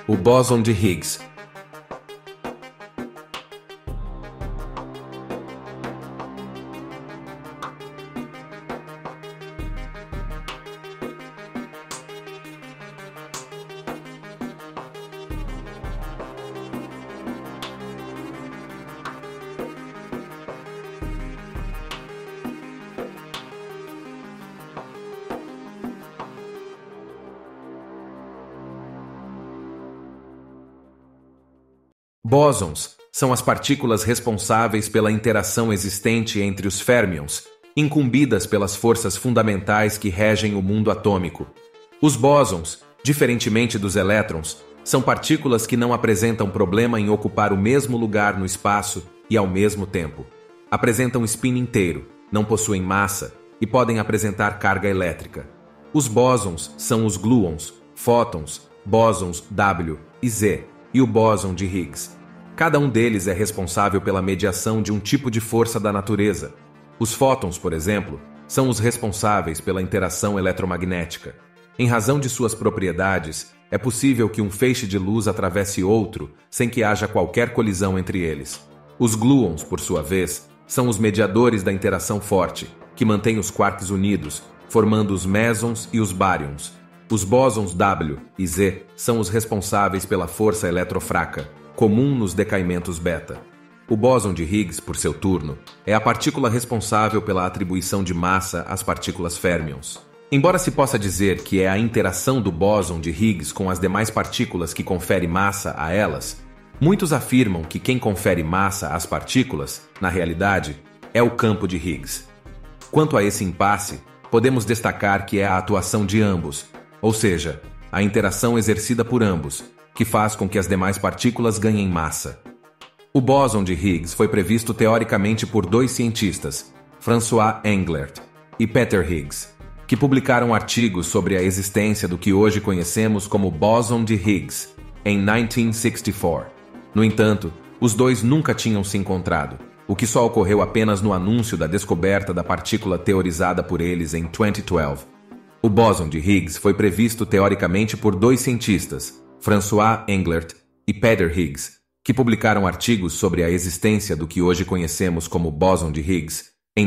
O bóson de Higgs. Bósons são as partículas responsáveis pela interação existente entre os férmions, incumbidas pelas forças fundamentais que regem o mundo atômico. Os bósons, diferentemente dos elétrons, são partículas que não apresentam problema em ocupar o mesmo lugar no espaço e ao mesmo tempo. Apresentam spin inteiro, não possuem massa e podem apresentar carga elétrica. Os bósons são os gluons, fótons, bósons W e Z e o bóson de Higgs. Cada um deles é responsável pela mediação de um tipo de força da natureza. Os fótons, por exemplo, são os responsáveis pela interação eletromagnética. Em razão de suas propriedades, é possível que um feixe de luz atravesse outro sem que haja qualquer colisão entre eles. Os gluons, por sua vez, são os mediadores da interação forte, que mantém os quarks unidos, formando os mesons e os baryons. Os bósons W e Z são os responsáveis pela força eletrofraca, comum nos decaimentos beta. O bóson de Higgs, por seu turno, é a partícula responsável pela atribuição de massa às partículas férmions. Embora se possa dizer que é a interação do bóson de Higgs com as demais partículas que confere massa a elas, muitos afirmam que quem confere massa às partículas, na realidade, é o campo de Higgs. Quanto a esse impasse, podemos destacar que é a atuação de ambos, ou seja, a interação exercida por ambos, que faz com que as demais partículas ganhem massa. O bóson de Higgs foi previsto teoricamente por dois cientistas, François Englert e Peter Higgs, que publicaram artigos sobre a existência do que hoje conhecemos como bóson de Higgs, em 1964. No entanto, os dois nunca tinham se encontrado, o que só ocorreu apenas no anúncio da descoberta da partícula teorizada por eles em 2012. O bóson de Higgs foi previsto teoricamente por dois cientistas, François Englert e Peter Higgs, que publicaram artigos sobre a existência do que hoje conhecemos como bóson de Higgs em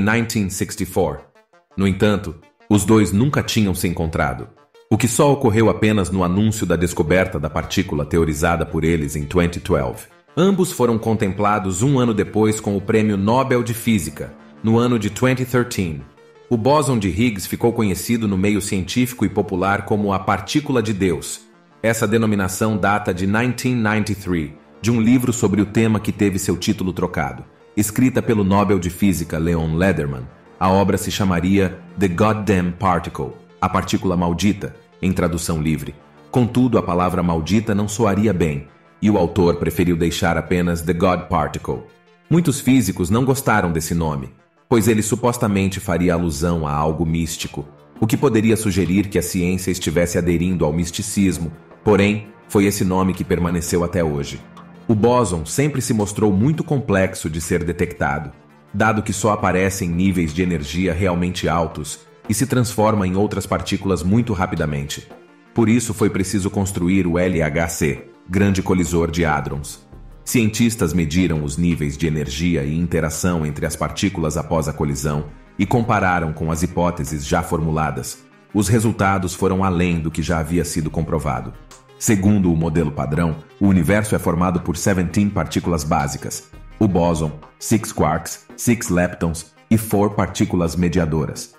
1964. No entanto, os dois nunca tinham se encontrado, o que só ocorreu apenas no anúncio da descoberta da partícula teorizada por eles em 2012. Ambos foram contemplados um ano depois com o Prêmio Nobel de Física, no ano de 2013. O bóson de Higgs ficou conhecido no meio científico e popular como a partícula de Deus. Essa denominação data de 1993, de um livro sobre o tema que teve seu título trocado. Escrita pelo Nobel de Física Leon Lederman, a obra se chamaria The Goddamn Particle, a partícula maldita, em tradução livre. Contudo, a palavra maldita não soaria bem, e o autor preferiu deixar apenas The God Particle. Muitos físicos não gostaram desse nome, pois ele supostamente faria alusão a algo místico, o que poderia sugerir que a ciência estivesse aderindo ao misticismo. Porém, foi esse nome que permaneceu até hoje. O bóson sempre se mostrou muito complexo de ser detectado, dado que só aparece em níveis de energia realmente altos e se transforma em outras partículas muito rapidamente. Por isso foi preciso construir o LHC, Grande Colisor de Hadrons. Cientistas mediram os níveis de energia e interação entre as partículas após a colisão e compararam com as hipóteses já formuladas. Os resultados foram além do que já havia sido comprovado. Segundo o modelo padrão, o universo é formado por 17 partículas básicas, o bóson, 6 quarks, 6 leptons e 4 partículas mediadoras.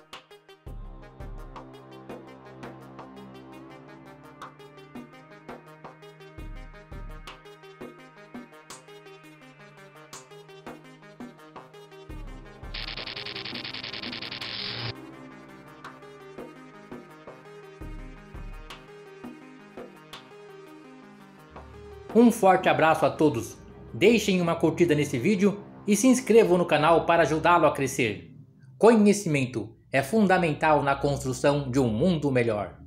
Um forte abraço a todos, deixem uma curtida nesse vídeo e se inscrevam no canal para ajudá-lo a crescer. Conhecimento é fundamental na construção de um mundo melhor.